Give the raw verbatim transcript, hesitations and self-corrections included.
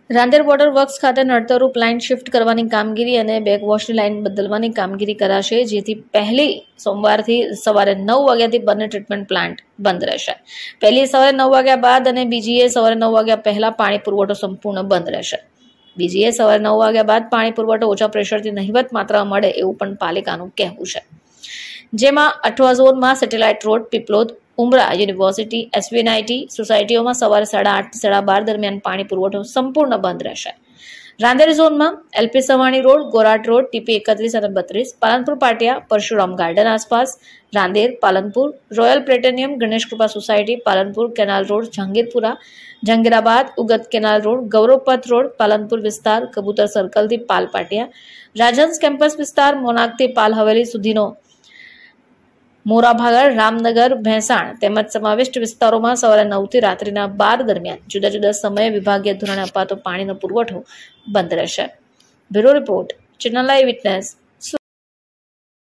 Rander water works ખાતે નડતરરૂપ line shift કરવાની કામગીરી અને બેકવોશની લાઇન બદલવાની કામગીરી કરાશે, જેથી પહેલી સોમવારથી સવારે નવ વાગ્યાથી બંને ટ્રીટમેન્ટ પ્લાન્ટ બંધ રહેશે. પહેલી સવારે નવ વાગ્યા બાદ અને બીજીએ સવારે નવ વાગ્યા પહેલા પાણી પુરવઠો સંપૂર્ણ બંધ રહેશે. બીજીએ સવારે નવ વાગ્યા બાદ પાણી પુરવઠો ઓછા પ્રેશરથી નહિવત માત્રામાં મળે એવું પણ પાલિકાનું કહેવું છે. જેમાં અઠવા ઝોનમાં satellite road, Piplod, Umra, university, SVNIT સોસાયટીઓમાં સવારે સાડા આઠથી સાડા બાર દરમિયાન પાણી પુરવઠો સંપૂર્ણ બંધ રહેશે. રાંદેર ઝોનમાં LP Savani road, Gorat road, TP એકત્રીસ અને બત્રીસ, પાલનપુર પાટિયા, પરશુરામ ગાર્ડન આસપાસ, Rander, Palanpur, Royal Platinum, Ganesh Krupa society, Palanpur, canal road, Jahangirpura, Jahangirabad, Ugat canal road, Gauravpath road, Palanpur વિસ્તાર, કબૂતર સર્કલથી પાલ પાટિયા, રાજહંસ કેમ્પસ વિસ્તાર, મોનાકથી પાલ હવેલી સુધીનો મોરાભાગળ, રામનગર, ભેંસાણ તેમજ સમાવિષ્ટ વિસ્તારોમાં સવારે નવથી રાત્રિના બાર દરમિયાન જુદા જુદા સમયે વિભાગીય ધોરણે અપાતો પાણીનો પુરવઠો બંધ રહેશે. Bureau report, channel live witness.